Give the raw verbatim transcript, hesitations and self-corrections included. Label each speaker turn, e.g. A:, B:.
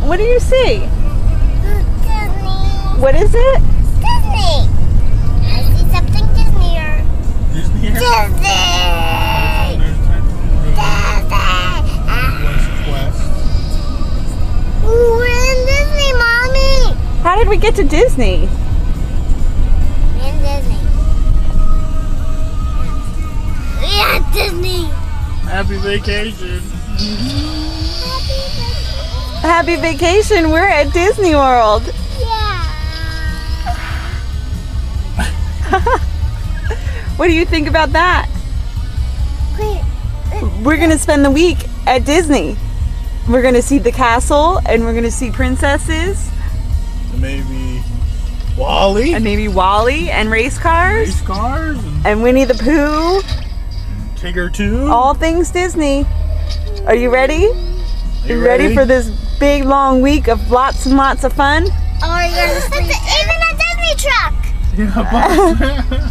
A: What do you see?
B: Disney.
A: What is it?
B: Disney. I see something Disneyer.
C: Disney here?
B: Disney. Disney.
C: Quest.
B: Ooh, we're in Disney, Mommy.
A: How did we get to Disney?
B: We're in Disney. We're at Disney.
C: Happy vacation.
A: Happy vacation. We're at Disney World.
B: Yeah.
A: What do you think about that?
B: Wait.
A: We're going to spend the week at Disney. We're going to see the castle and we're going to see princesses
C: Maybe Wally.
A: and maybe Wally and race cars
C: Race cars. And
A: and Winnie the Pooh.
C: Tigger too.
A: All things Disney. Are you ready?
C: Are
A: You ready for this big long week of lots and lots of fun?
B: Oh, you're gonna sleep. Even a Disney truck.
C: Yeah,